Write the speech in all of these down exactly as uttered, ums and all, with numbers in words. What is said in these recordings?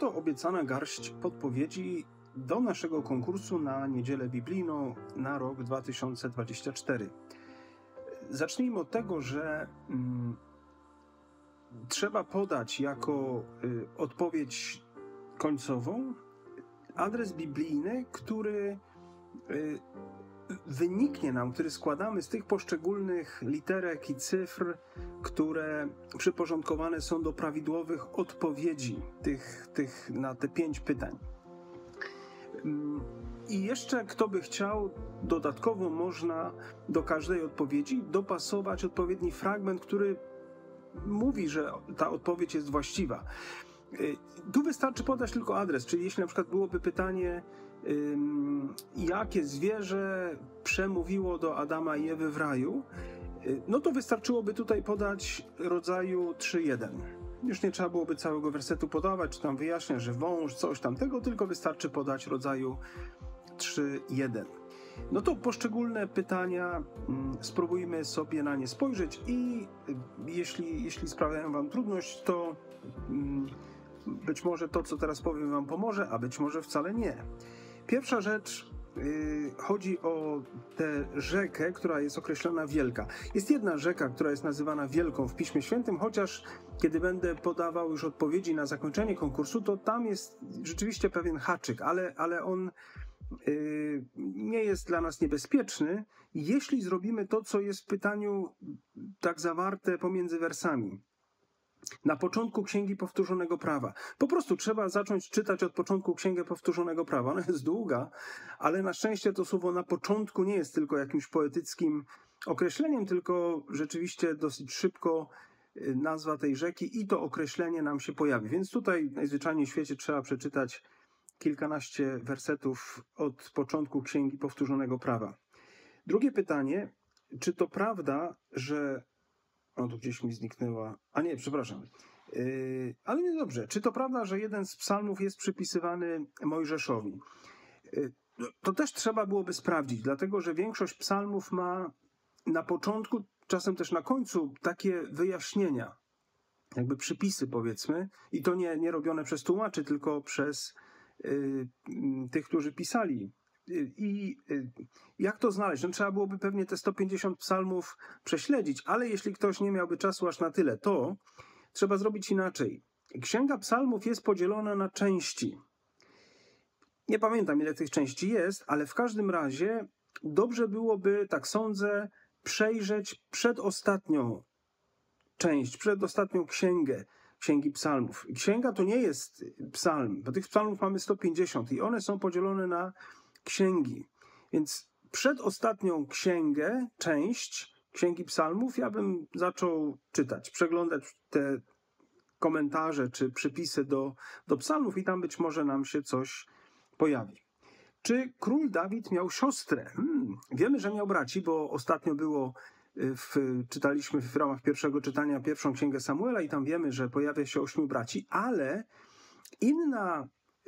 Oto obiecana garść podpowiedzi do naszego konkursu na Niedzielę Biblijną na rok dwa tysiące dwudziesty czwarty. Zacznijmy od tego, że mm, trzeba podać jako y, odpowiedź końcową adres biblijny, który y, wyniknie nam, który składamy z tych poszczególnych literek i cyfr, które przyporządkowane są do prawidłowych odpowiedzi tych, tych, na te pięć pytań. I jeszcze kto by chciał, dodatkowo można do każdej odpowiedzi dopasować odpowiedni fragment, który mówi, że ta odpowiedź jest właściwa. Tu wystarczy podać tylko adres, czyli jeśli na przykład byłoby pytanie, jakie zwierzę przemówiło do Adama i Ewy w raju, no to wystarczyłoby tutaj podać rodzaju trzy jeden. Już nie trzeba byłoby całego wersetu podawać, czy tam wyjaśniać, że wąż, coś tamtego, tylko wystarczy podać rodzaju trzy jeden. No to poszczególne pytania, spróbujmy sobie na nie spojrzeć i jeśli, jeśli sprawiają wam trudność, to być może to, co teraz powiem, wam pomoże, a być może wcale nie. Pierwsza rzecz, yy, chodzi o tę rzekę, która jest określona wielka. Jest jedna rzeka, która jest nazywana wielką w Piśmie Świętym, chociaż kiedy będę podawał już odpowiedzi na zakończenie konkursu, to tam jest rzeczywiście pewien haczyk, ale, ale on yy, nie jest dla nas niebezpieczny, jeśli zrobimy to, co jest w pytaniu tak zawarte pomiędzy wersami. Na początku Księgi Powtórzonego Prawa. Po prostu trzeba zacząć czytać od początku Księgę Powtórzonego Prawa. Ona jest długa, ale na szczęście to słowo na początku nie jest tylko jakimś poetyckim określeniem, tylko rzeczywiście dosyć szybko nazwa tej rzeki i to określenie nam się pojawi. Więc tutaj najzwyczajniej w świecie trzeba przeczytać kilkanaście wersetów od początku Księgi Powtórzonego Prawa. Drugie pytanie, czy to prawda, że O, tu gdzieś mi zniknęła. A nie, przepraszam. Yy, ale nie dobrze. Czy to prawda, że jeden z psalmów jest przypisywany Mojżeszowi? Yy, to też trzeba byłoby sprawdzić, dlatego że większość psalmów ma na początku, czasem też na końcu, takie wyjaśnienia, jakby przypisy, powiedzmy, i to nie, nie robione przez tłumaczy, tylko przez yy, tych, którzy pisali. I jak to znaleźć? No, trzeba byłoby pewnie te sto pięćdziesiąt psalmów prześledzić, ale jeśli ktoś nie miałby czasu aż na tyle, to trzeba zrobić inaczej. Księga psalmów jest podzielona na części. Nie pamiętam, ile tych części jest, ale w każdym razie dobrze byłoby, tak sądzę, przejrzeć przedostatnią część, przedostatnią księgę Księgi Psalmów. Księga to nie jest psalm, bo tych psalmów mamy sto pięćdziesiąt i one są podzielone na księgi. Więc przedostatnią księgę, część Księgi Psalmów, ja bym zaczął czytać, przeglądać te komentarze czy przypisy do, do psalmów i tam być może nam się coś pojawi. Czy król Dawid miał siostrę? Hmm, wiemy, że miał braci, bo ostatnio było, w, czytaliśmy w ramach pierwszego czytania pierwszą księgę Samuela i tam wiemy, że pojawia się ośmiu braci, ale inna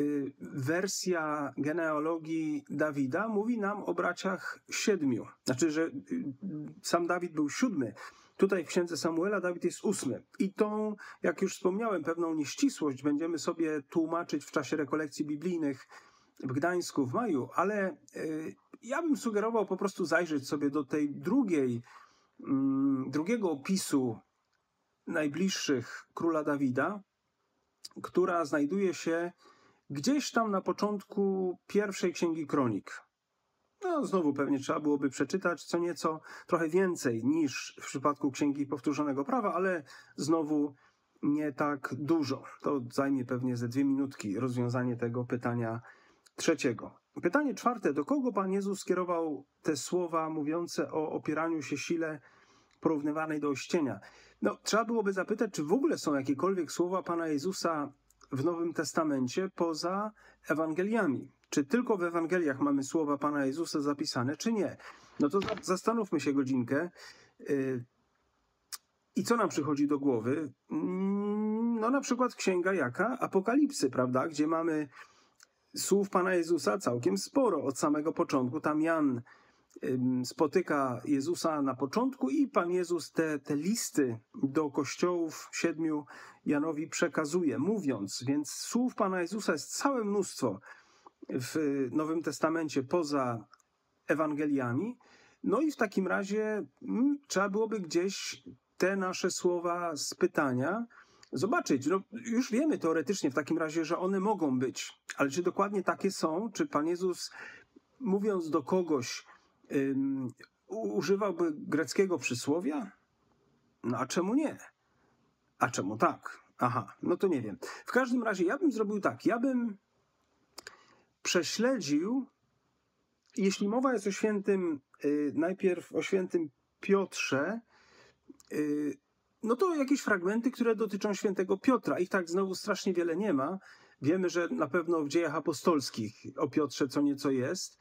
wersja genealogii Dawida mówi nam o braciach siedmiu. Znaczy, że sam Dawid był siódmy. Tutaj w księdze Samuela Dawid jest ósmy. I tą, jak już wspomniałem, pewną nieścisłość będziemy sobie tłumaczyć w czasie rekolekcji biblijnych w Gdańsku w maju, ale y, ja bym sugerował po prostu zajrzeć sobie do tej drugiej, y, drugiego opisu najbliższych króla Dawida, która znajduje się gdzieś tam na początku pierwszej Księgi Kronik. No znowu pewnie trzeba byłoby przeczytać co nieco, trochę więcej niż w przypadku Księgi Powtórzonego Prawa, ale znowu nie tak dużo. To zajmie pewnie ze dwie minutki rozwiązanie tego pytania trzeciego. Pytanie czwarte. Do kogo Pan Jezus skierował te słowa mówiące o opieraniu się sile porównywanej do ościenia? No, trzeba byłoby zapytać, czy w ogóle są jakiekolwiek słowa Pana Jezusa w Nowym Testamencie poza Ewangeliami. Czy tylko w Ewangeliach mamy słowa Pana Jezusa zapisane, czy nie? No to zastanówmy się godzinkę. I co nam przychodzi do głowy? No na przykład księga jaka? Apokalipsy, prawda? Gdzie mamy słów Pana Jezusa całkiem sporo od samego początku. Tam Jan spotyka Jezusa na początku i Pan Jezus te, te listy do kościołów siedmiu Janowi przekazuje, mówiąc, więc słów Pana Jezusa jest całe mnóstwo w Nowym Testamencie poza Ewangeliami. No i w takim razie hmm, trzeba byłoby gdzieś te nasze słowa z pytania zobaczyć. No, już wiemy teoretycznie w takim razie, że one mogą być, ale czy dokładnie takie są? Czy Pan Jezus, mówiąc do kogoś, um, używałby greckiego przysłowia? No a czemu nie? A czemu tak? Aha, no to nie wiem. W każdym razie ja bym zrobił tak. Ja bym prześledził, jeśli mowa jest o świętym, y, najpierw o świętym Piotrze, y, no to jakieś fragmenty, które dotyczą świętego Piotra. Ich tak znowu strasznie wiele nie ma. Wiemy, że na pewno w Dziejach Apostolskich o Piotrze co nieco jest.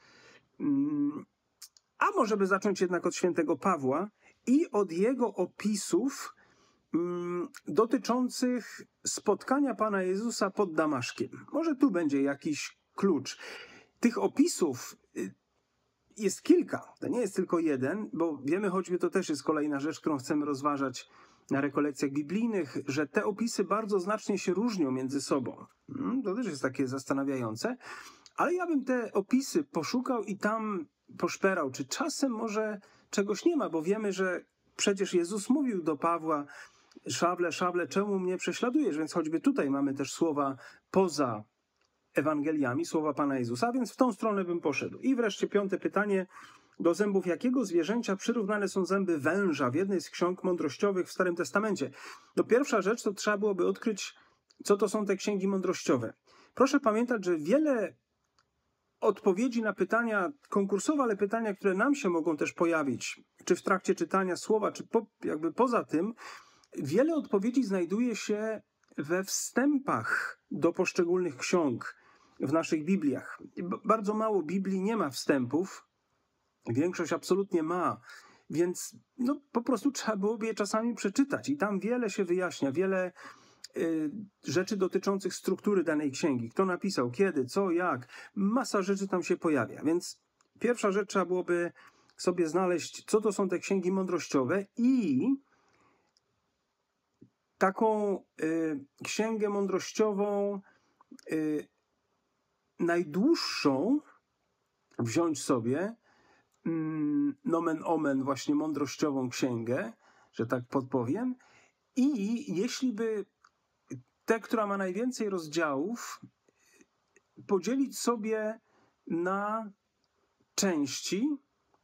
A może by zacząć jednak od świętego Pawła i od jego opisów dotyczących spotkania Pana Jezusa pod Damaszkiem. Może tu będzie jakiś klucz. Tych opisów jest kilka. To nie jest tylko jeden, bo wiemy, choćby to też jest kolejna rzecz, którą chcemy rozważać na rekolekcjach biblijnych, że te opisy bardzo znacznie się różnią między sobą. To też jest takie zastanawiające. Ale ja bym te opisy poszukał i tam poszperał, czy czasem może czegoś nie ma, bo wiemy, że przecież Jezus mówił do Pawła: szawle, szawle, czemu mnie prześladujesz? Więc choćby tutaj mamy też słowa poza Ewangeliami, słowa Pana Jezusa, więc w tą stronę bym poszedł. I wreszcie piąte pytanie. Do zębów jakiego zwierzęcia przyrównane są zęby węża w jednej z ksiąg mądrościowych w Starym Testamencie? No pierwsza rzecz to trzeba byłoby odkryć, co to są te księgi mądrościowe. Proszę pamiętać, że wiele odpowiedzi na pytania konkursowe, ale pytania, które nam się mogą też pojawić, czy w trakcie czytania słowa, czy po, jakby poza tym, wiele odpowiedzi znajduje się we wstępach do poszczególnych ksiąg w naszych Bibliach. Bardzo mało Biblii nie ma wstępów, większość absolutnie ma, więc no, po prostu trzeba byłoby je czasami przeczytać i tam wiele się wyjaśnia, wiele y, rzeczy dotyczących struktury danej księgi. Kto napisał, kiedy, co, jak. Masa rzeczy tam się pojawia, więc pierwsza rzecz trzeba byłoby sobie znaleźć, co to są te księgi mądrościowe i taką y, księgę mądrościową y, najdłuższą wziąć sobie, nomen omen, właśnie mądrościową księgę, że tak podpowiem. I jeśli by tę, która ma najwięcej rozdziałów, podzielić sobie na części,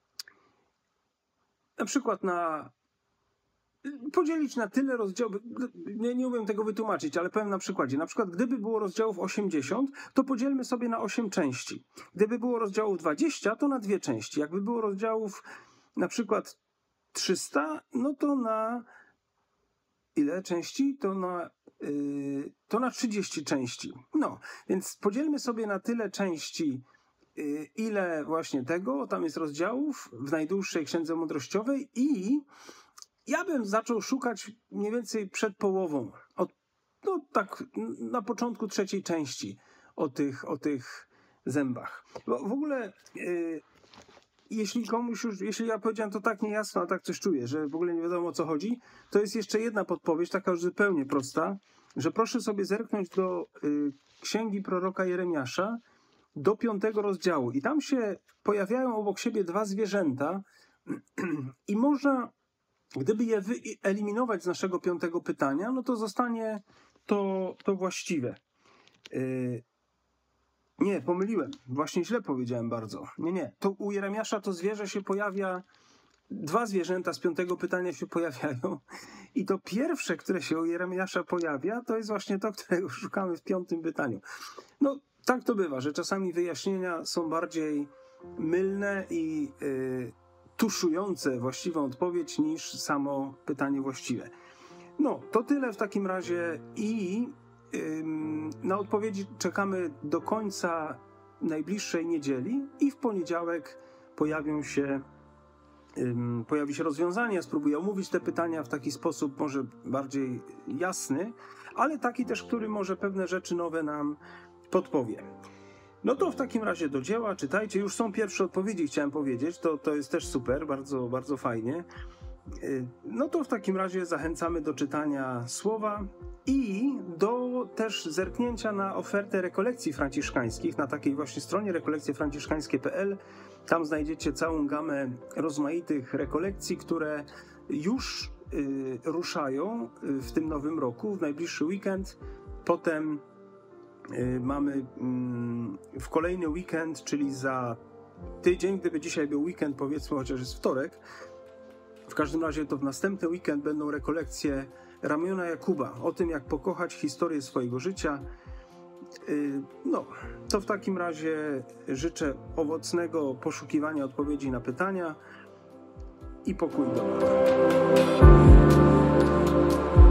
na przykład na podzielić na tyle rozdziałów, nie, nie umiem tego wytłumaczyć, ale powiem na przykładzie. Na przykład gdyby było rozdziałów osiemdziesiąt, to podzielmy sobie na osiem części. Gdyby było rozdziałów dwadzieścia, to na dwie części. Jakby było rozdziałów na przykład trzysta, no to na ile części? To na, yy, to na trzydzieści części. No, więc podzielmy sobie na tyle części, yy, ile właśnie tego, tam jest rozdziałów w najdłuższej księdze mądrościowej i ja bym zaczął szukać mniej więcej przed połową, od, no tak na początku trzeciej części o tych, o tych zębach. Bo w ogóle yy, jeśli komuś już, jeśli ja powiedziałem to tak niejasno, a tak coś czuję, że w ogóle nie wiadomo o co chodzi, to jest jeszcze jedna podpowiedź, taka już zupełnie prosta, że proszę sobie zerknąć do yy, księgi proroka Jeremiasza, do piątego rozdziału i tam się pojawiają obok siebie dwa zwierzęta i można, gdyby je wyeliminować z naszego piątego pytania, no to zostanie to, to właściwe. Yy, nie, pomyliłem. Właśnie źle powiedziałem bardzo. Nie, nie. To u Jeremiasza to zwierzę się pojawia, dwa zwierzęta z piątego pytania się pojawiają i to pierwsze, które się u Jeremiasza pojawia, to jest właśnie to, którego szukamy w piątym pytaniu. No, tak to bywa, że czasami wyjaśnienia są bardziej mylne i yy, tuszujące właściwą odpowiedź niż samo pytanie właściwe. No, to tyle w takim razie i ym, na odpowiedzi czekamy do końca najbliższej niedzieli i w poniedziałek pojawią się, ym, pojawi się rozwiązanie. Ja spróbuję omówić te pytania w taki sposób może bardziej jasny, ale taki też, który może pewne rzeczy nowe nam podpowie. No to w takim razie do dzieła, czytajcie. Już są pierwsze odpowiedzi, chciałem powiedzieć. To, to jest też super, bardzo, bardzo fajnie. No to w takim razie zachęcamy do czytania słowa i do też zerknięcia na ofertę rekolekcji franciszkańskich na takiej właśnie stronie rekolekcje franciszkańskie kropka p l. Tam znajdziecie całą gamę rozmaitych rekolekcji, które już y, ruszają w tym nowym roku, w najbliższy weekend. Potem y, mamy y, w kolejny weekend, czyli za tydzień, gdyby dzisiaj był weekend, powiedzmy, chociaż jest wtorek, w każdym razie to w następny weekend będą rekolekcje Ramiona Jakuba o tym, jak pokochać historię swojego życia. No, to w takim razie życzę owocnego poszukiwania odpowiedzi na pytania i pokój do